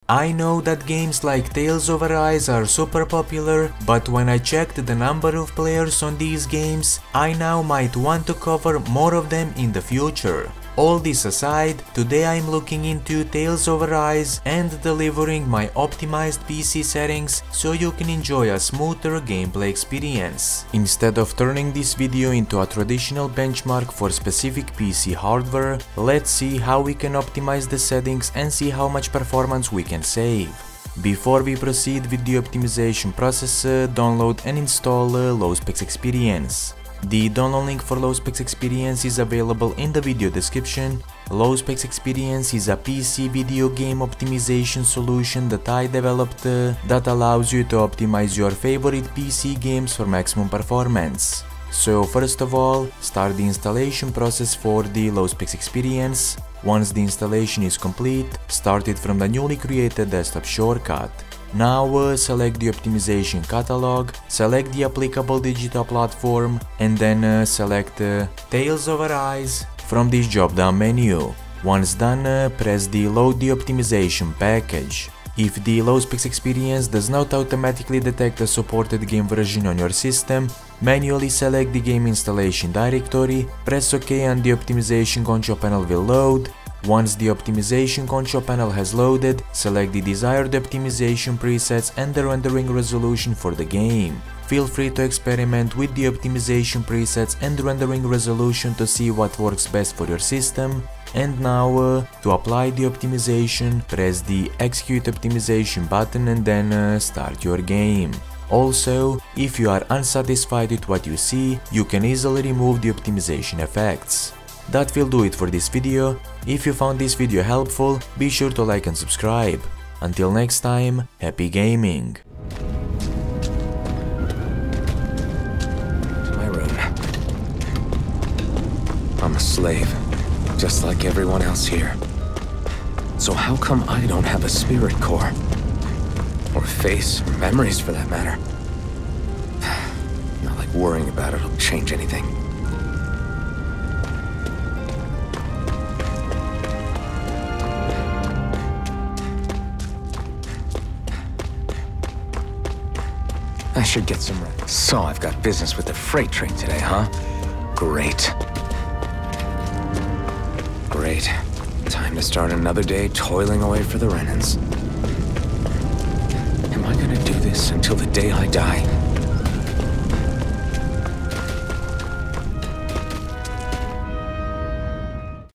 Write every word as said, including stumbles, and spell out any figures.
I know that games like Tales of Arise are super popular, but when I checked the number of players on these games, I now might want to cover more of them in the future. All this aside, today I'm looking into Tales of Arise and delivering my optimized P C settings so you can enjoy a smoother gameplay experience. Instead of turning this video into a traditional benchmark for specific P C hardware, let's see how we can optimize the settings and see how much performance we can save. Before we proceed with the optimization process, uh, download and install uh, Low-Specs Experience. The download link for Low-Specs Experience is available in the video description. Low-Specs Experience is a P C video game optimization solution that I developed uh, that allows you to optimize your favorite P C games for maximum performance. So first of all, start the installation process for the Low-Specs Experience. Once the installation is complete, start it from the newly created desktop shortcut. Now uh, select the optimization catalog, select the applicable digital platform, and then uh, select uh, Tales of Arise from this drop-down menu. Once done, uh, press the Load the Optimization package. If the Low-Specs Experience does not automatically detect a supported game version on your system, manually select the game installation directory, press OK and the optimization control panel will load. Once the optimization control panel has loaded, select the desired optimization presets and the rendering resolution for the game. Feel free to experiment with the optimization presets and rendering resolution to see what works best for your system. And now, uh, to apply the optimization, press the Execute Optimization button and then uh, start your game. Also, if you are unsatisfied with what you see, you can easily remove the optimization effects. That will do it for this video. If you found this video helpful, be sure to like and subscribe. Until next time, happy gaming! My room. I'm a slave, just like everyone else here. So how come I don't have a spirit core? Or face, or memories for that matter? Not like worrying about it'll change anything. I should get some rest. So I've got business with the freight train today, huh? Great. Great. Time to start another day toiling away for the Renans. Am I gonna do this until the day I die?